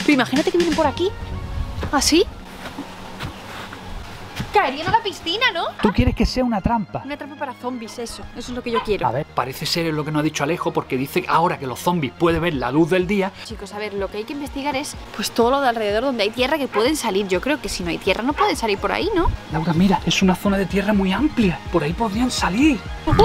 Pero imagínate que vienen por aquí. ¿Así? Caerían a la piscina, ¿no? ¿Tú quieres que sea una trampa? Una trampa para zombies, eso es lo que yo quiero. A ver, parece ser lo que nos ha dicho Alejo, porque dice que ahora que los zombies pueden ver la luz del día. Chicos, a ver, lo que hay que investigar es pues todo lo de alrededor donde hay tierra que pueden salir. Yo creo que si no hay tierra no pueden salir por ahí, ¿no? Laura, mira, es una zona de tierra muy amplia. Por ahí podrían salir.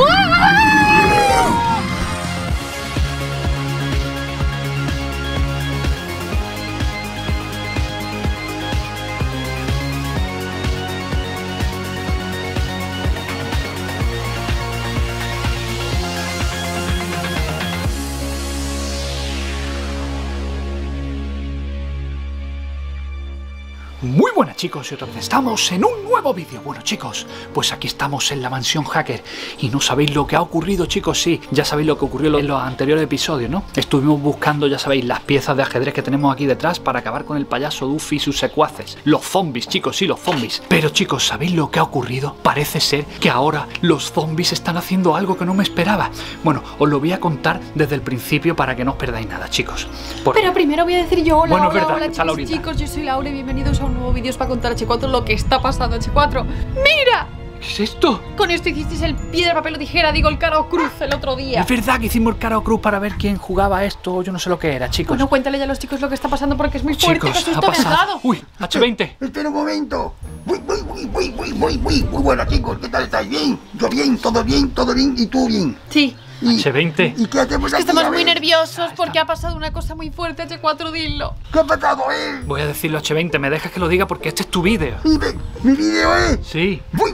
Muy buenas chicos, y otra vez estamos en un nuevo vídeo. Bueno chicos, pues aquí estamos en la mansión hacker y no sabéis lo que ha ocurrido chicos. Sí, ya sabéis lo que ocurrió en los anteriores episodios, ¿no? Estuvimos buscando, ya sabéis, las piezas de ajedrez que tenemos aquí detrás para acabar con el payaso Duffy y sus secuaces. Los zombies chicos, sí, los zombies. Pero chicos, ¿sabéis lo que ha ocurrido? Parece ser que ahora los zombies están haciendo algo que no me esperaba. Bueno, os lo voy a contar desde el principio para que no os perdáis nada chicos. Pero primero voy a decir yo hola, bueno, hola, es verdad, hola chicos, yo soy Laura y bienvenidos a un nuevo vídeo para contar a H4 lo que está pasando a H4. ¡Mira! ¿Qué es esto? Con esto hicisteis el piedra, papel o tijera, digo el cara o cruz el otro día. Es verdad que hicimos el cara o cruz para ver quién jugaba esto, yo no sé lo que era, chicos. Bueno, cuéntale ya a los chicos lo que está pasando porque es muy fuerte, chicos, que susto me has dado. Uy, H20. Espera un momento. Muy bueno chicos, ¿qué tal estáis? ¿Bien? Yo bien, todo bien, todo bien y tú bien. Sí. H20. ¿Y qué hacemos aquí? Estamos muy nerviosos porque ha pasado una cosa muy fuerte, H4, dilo. ¿Qué ha pasado, Voy a decirlo H20, me dejas que lo diga porque este es tu vídeo. ¿Mi vídeo es? Sí. Voy.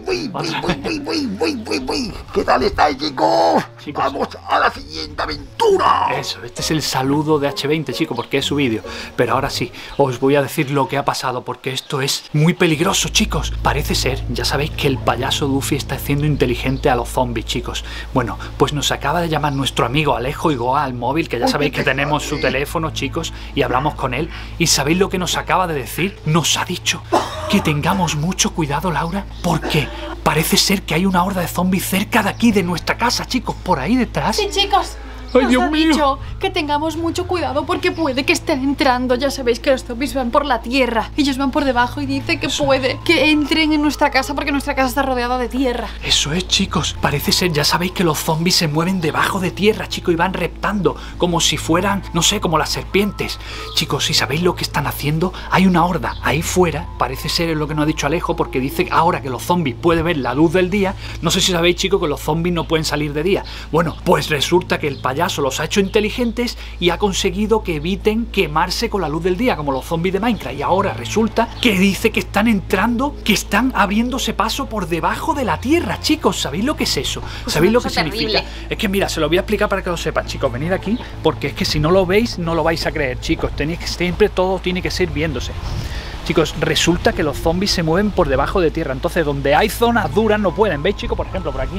¿Qué tal estáis, chicos? Vamos a la siguiente aventura. Eso, este es el saludo de H20, chicos, porque es su vídeo. Pero ahora sí, os voy a decir lo que ha pasado, porque esto es muy peligroso, chicos. Parece ser, ya sabéis que el payaso Duffy está haciendo inteligente a los zombies, chicos. Bueno, pues nos acaba de llamar nuestro amigo Alejo Igoa al móvil, que ya sabéis que tenemos su teléfono, chicos, y hablamos con él. ¿Y sabéis lo que nos acaba de decir? Nos ha dicho que tengamos mucho cuidado, Laura, porque parece ser que hay una horda de zombies cerca de aquí, de nuestra casa, chicos, por ahí detrás. Sí, chicos. ¡Ay, Nos Dios ha mío! dicho que tengamos mucho cuidado porque puede que estén entrando. Ya sabéis que los zombies van por la tierra. Ellos van por debajo y dice que puede que entren en nuestra casa porque nuestra casa está rodeada de tierra. Eso es, chicos. Parece ser, ya sabéis que los zombies se mueven debajo de tierra, chicos, y van reptando como si fueran, no sé, como las serpientes. Chicos, si sabéis lo que están haciendo, hay una horda ahí fuera. Parece ser es lo que nos ha dicho Alejo, porque dice ahora que los zombies pueden ver la luz del día. No sé si sabéis, chicos, que los zombies no pueden salir de día. Bueno, pues resulta que el payaso los ha hecho inteligentes y ha conseguido que eviten quemarse con la luz del día, como los zombies de Minecraft. Y ahora resulta que dice que están entrando, que están abriéndose paso por debajo de la tierra, chicos. ¿Sabéis lo que es eso? Pues ¿Sabéis lo que terrible. significa? Es que mira, se lo voy a explicar para que lo sepan, chicos. Venid aquí, porque es que si no lo veis, no lo vais a creer, chicos. Tenéis que siempre todo tiene que ser viéndose. Chicos, resulta que los zombies se mueven por debajo de tierra. Entonces, donde hay zonas duras no pueden. ¿Veis, chicos? Por ejemplo, por aquí.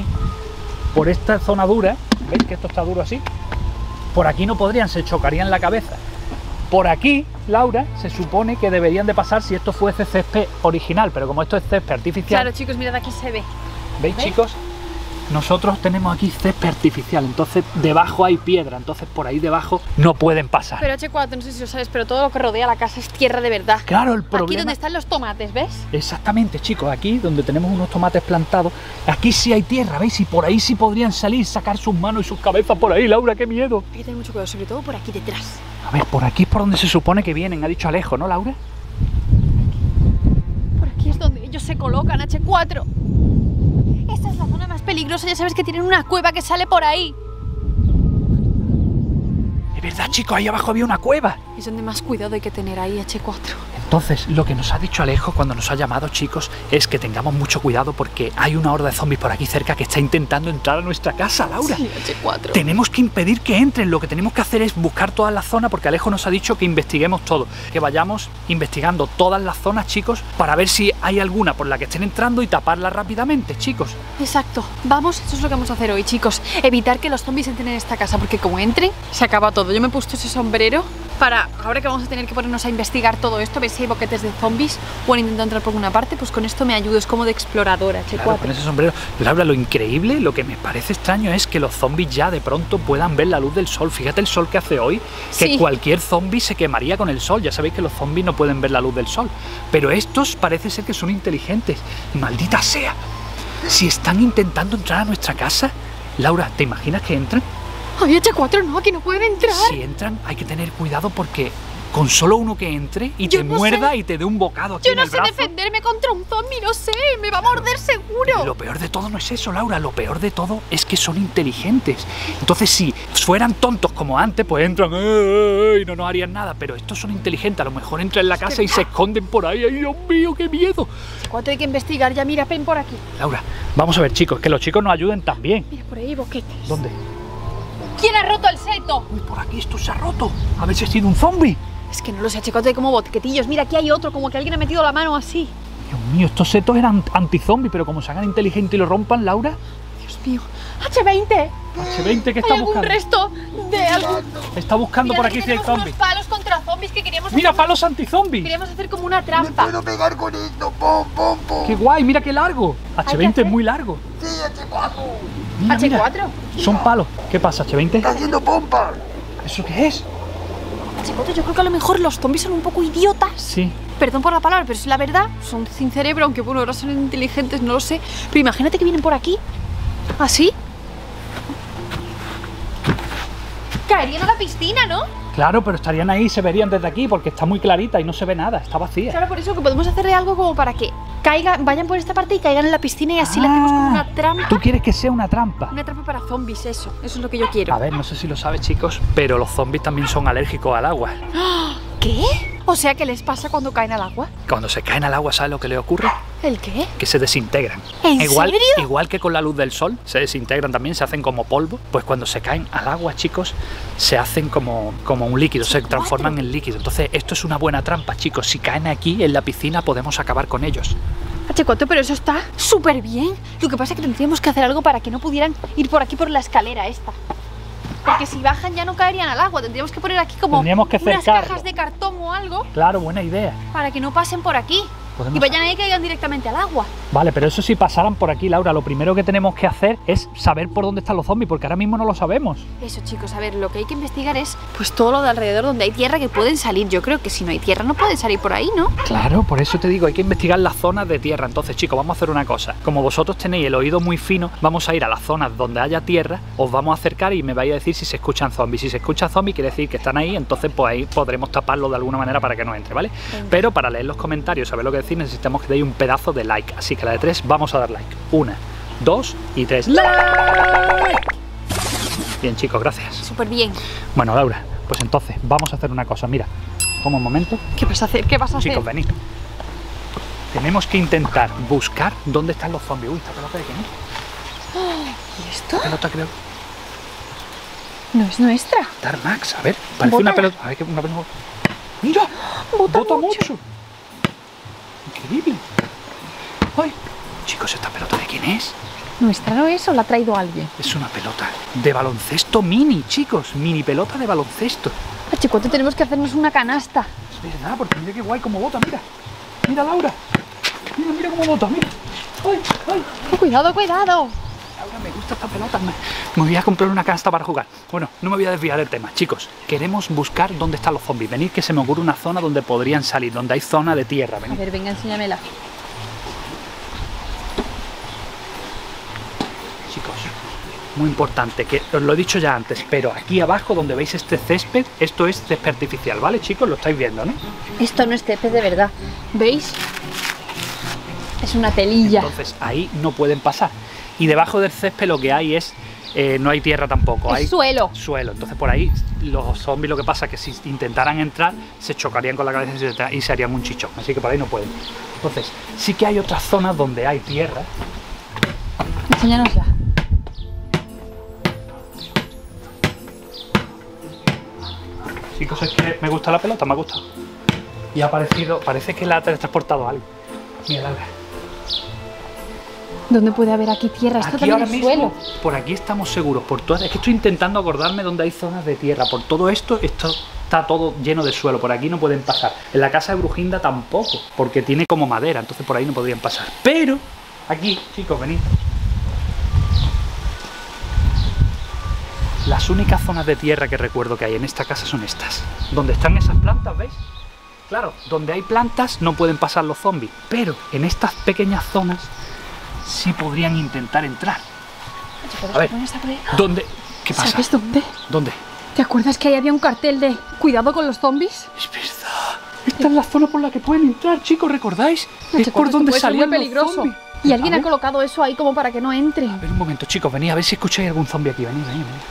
Por esta zona dura, ¿veis que esto está duro así? Por aquí no podrían, se chocarían la cabeza. Por aquí, Laura, se supone que deberían de pasar si esto fuese césped original, pero como esto es césped artificial... Claro, chicos, mirad, aquí se ve. ¿Veis, chicos? Nosotros tenemos aquí césped artificial, entonces debajo hay piedra, entonces por ahí debajo no pueden pasar. Pero H4, no sé si lo sabes, pero todo lo que rodea la casa es tierra de verdad. Claro, el problema... Aquí donde están los tomates, ¿ves? Exactamente, chicos, aquí donde tenemos unos tomates plantados, aquí sí hay tierra, ¿veis? Y por ahí sí podrían salir, sacar sus manos y sus cabezas por ahí, Laura, qué miedo. Hay que tener mucho cuidado, sobre todo por aquí detrás. A ver, por aquí es por donde se supone que vienen, ha dicho Alejo, ¿no, Laura? Por aquí es donde ellos se colocan, H4. Esta es la zona más peligrosa, ya sabes que tienen una cueva que sale por ahí. Es verdad, chicos, ahí abajo había una cueva. Es donde más cuidado hay que tener ahí, H4. Entonces, lo que nos ha dicho Alejo cuando nos ha llamado, chicos, es que tengamos mucho cuidado porque hay una horda de zombies por aquí cerca que está intentando entrar a nuestra casa, Laura. Sí, H4. Tenemos que impedir que entren. Lo que tenemos que hacer es buscar todas las zonas, porque Alejo nos ha dicho que investiguemos todo, que vayamos investigando todas las zonas, chicos, para ver si hay alguna por la que estén entrando y taparla rápidamente, chicos. Exacto. Vamos, eso es lo que vamos a hacer hoy, chicos. Evitar que los zombies entren en esta casa, porque como entren, se acaba todo. Yo me he puesto ese sombrero para ahora que vamos a tener que ponernos a investigar todo esto, ver si hay boquetes de zombies o han intentado entrar por alguna parte, pues con esto me ayudo, es como de exploradora, H4. Claro, con ese sombrero. Laura, lo increíble, lo que me parece extraño es que los zombies ya de pronto puedan ver la luz del sol. Fíjate el sol que hace hoy, que Sí. cualquier zombie se quemaría con el sol. Ya sabéis que los zombies no pueden ver la luz del sol. Pero estos parece ser que son inteligentes. Maldita sea. Si están intentando entrar a nuestra casa, Laura, ¿te imaginas que entran? Ay, H4, no, que no pueden entrar. Si entran, hay que tener cuidado porque con solo uno que entre y Yo te no muerda sé. y te dé un bocado aquí Yo en no el sé brazo. defenderme contra un zombie, no sé, me va a morder Pero seguro. lo peor de todo no es eso, Laura. Lo peor de todo es que son inteligentes. Entonces, si fueran tontos como antes, pues entran y no nos harían nada. Pero estos son inteligentes. A lo mejor entran en la casa y se esconden por ahí. ¡Ay, Dios mío, qué miedo! H4 hay que investigar, ya mira, ven por aquí. Laura, vamos a ver, chicos, que los chicos nos ayuden también. Mira, por ahí hay boquetes. ¿Dónde? ¿Quién ha roto el seto? Uy, por aquí esto se ha roto. A ver si ha sido un zombie. Es que no lo sé, H4, hay como boquetillos. Mira, aquí hay otro, como que alguien ha metido la mano así. Dios mío, estos setos eran anti-zombie, pero como se hagan inteligentes y lo rompan, Laura. Dios mío. H20, H20, ¿qué ¿hay está algún buscando? resto de algún... Está buscando Mira, por aquí si hay tenemos zombies. unos palos contra zombies que queríamos Mira, hacer, palos anti-zombies. queríamos hacer como una Me trampa. puedo pegar con esto. Pom, pom, pom. ¡Qué guay! Mira qué largo. que H20 hacer- es muy largo. Sí, H4. Mira, mira. H4. Son palos. ¿Qué pasa, H20? Está haciendo pompa. ¿Eso qué es? H4, yo creo que a lo mejor los zombies son un poco idiotas. Sí. Perdón por la palabra, pero es la verdad. Son sin cerebro, aunque bueno, ahora son inteligentes, no lo sé. Pero imagínate que vienen por aquí. ¿Así? Caerían a la piscina, ¿no? Claro, pero estarían ahí y se verían desde aquí porque está muy clarita y no se ve nada, está vacía. Claro, por eso que podemos hacerle algo como para que caigan, vayan por esta parte y caigan en la piscina y así le hacemos como una trampa. Tú quieres que sea una trampa. Una trampa para zombies, eso es lo que yo quiero. A ver, no sé si lo sabes, chicos, pero los zombies también son alérgicos al agua. ¿Qué? O sea, ¿qué les pasa cuando caen al agua? Cuando se caen al agua, ¿sabes lo que les ocurre? ¿El qué? Que se desintegran. ¿En igual, serio? Igual que con la luz del sol, se desintegran también, se hacen como polvo. Pues cuando se caen al agua, chicos, se hacen como un líquido, se transforman en líquido. Entonces, esto es una buena trampa, chicos. Si caen aquí en la piscina, podemos acabar con ellos. H4, pero eso está súper bien. Lo que pasa es que tendríamos que hacer algo para que no pudieran ir por aquí por la escalera esta. Porque si bajan ya no caerían al agua. Tendríamos que poner aquí como Tendríamos que unas cercarlo. cajas de cartón o algo Claro, buena idea. para que no pasen por aquí. Podemos- Y vayan ahí y caigan directamente al agua. Vale, pero eso si pasaran por aquí, Laura, lo primero que tenemos que hacer es saber por dónde están los zombies, porque ahora mismo no lo sabemos. Eso, chicos, a ver, lo que hay que investigar es pues todo lo de alrededor donde hay tierra que pueden salir. Yo creo que si no hay tierra no pueden salir por ahí, ¿no? Claro, por eso te digo, hay que investigar las zonas de tierra. Entonces, chicos, vamos a hacer una cosa. Como vosotros tenéis el oído muy fino, vamos a ir a las zonas donde haya tierra, os vamos a acercar y me vais a decir si se escuchan zombies. Si se escuchan zombies, quiere decir que están ahí, entonces pues ahí podremos taparlo de alguna manera para que no entre, ¿vale? Venga. Pero para leer los comentarios, saber lo que decís, necesitamos que deis un pedazo de like. Así que a la de 3 vamos a dar like. 1, 2 y 3. ¡Like! Bien, chicos, gracias. Súper bien. Bueno, Laura, pues entonces vamos a hacer una cosa. Mira, como un momento. ¿Qué vas a hacer? ¿Qué vas a hacer? Chicos, venid. Tenemos que intentar buscar dónde están los zombies. Uy, esta pelota de quién es. ¿Y esto? Esta pelota creo. No es nuestra. Dar Max, a ver, parece Bota. una pelota. A ver, que una pelota. ¡Mira! Bota mucho. Increíble. ¡Ay! Chicos, ¿esta pelota de quién es? ¿Nuestra no es o la ha traído alguien? Es una pelota de baloncesto mini, chicos. Mini pelota de baloncesto. H4, tenemos que hacernos una canasta. Es verdad, porque mira qué guay como bota, mira. Mira, Laura. Mira, mira cómo bota, mira. ¡Ay, ay! Oh, cuidado, cuidado. Laura, me gusta esta pelota. Me voy a comprar una canasta para jugar. Bueno, no me voy a desviar del tema. Chicos, queremos buscar dónde están los zombies. Venid que se me ocurre una zona donde podrían salir, donde hay zona de tierra. A Venid. ver, venga, enséñamela. Chicos, muy importante, que os lo he dicho ya antes, pero aquí abajo donde veis este césped, esto es césped artificial, ¿vale, chicos? Lo estáis viendo, ¿no? Esto no es césped de verdad. ¿Veis? Es una telilla. Entonces ahí no pueden pasar. Y debajo del césped lo que hay es, no hay tierra tampoco, hay Es suelo. suelo. Entonces por ahí los zombies lo que pasa es que si intentaran entrar se chocarían con la cabeza y se harían un chichón. Así que por ahí no pueden. Entonces sí que hay otras zonas donde hay tierra. Enséñanosla. Chicos, es que me gusta la pelota, me ha gustado. Y ha aparecido, parece que la ha transportado algo. Mira, Laura. ¿Dónde puede haber aquí tierra? Esto Aquí también ahora es mismo, suelo. por aquí estamos seguros. Por todas, es que estoy intentando acordarme dónde hay zonas de tierra. Por todo esto está todo lleno de suelo, por aquí no pueden pasar. En la casa de Brujinda tampoco, porque tiene como madera, entonces por ahí no podrían pasar. Pero aquí, chicos, venid. Las únicas zonas de tierra que recuerdo que hay en esta casa son estas. Donde están esas plantas, ¿veis? Claro, donde hay plantas no pueden pasar los zombies, pero en estas pequeñas zonas sí podrían intentar entrar. A ver, ¿dónde? ¿Qué pasa? ¿Sabes dónde? ¿Dónde? ¿Te acuerdas que ahí había un cartel de cuidado con los zombies? Es verdad. Esta es la zona por la que pueden entrar, chicos, ¿recordáis? Es por donde salían los zombies. Y alguien ha colocado eso ahí como para que no entre. A ver, un momento, chicos, venid a ver si escucháis algún zombie aquí. Venid, venid, venid.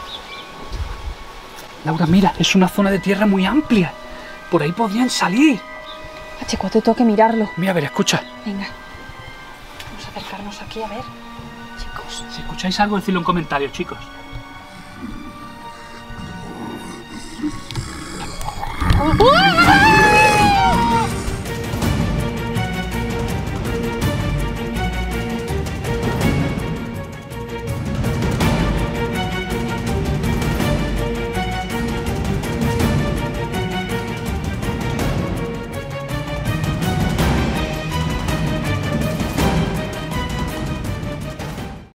Laura, mira, es una zona de tierra muy amplia. Por ahí podrían salir. H4, tengo que mirarlo. Mira, a ver, escucha. Venga. Vamos a acercarnos aquí, a ver. Chicos. Si escucháis algo, decidlo en comentarios, chicos. ¡Oh!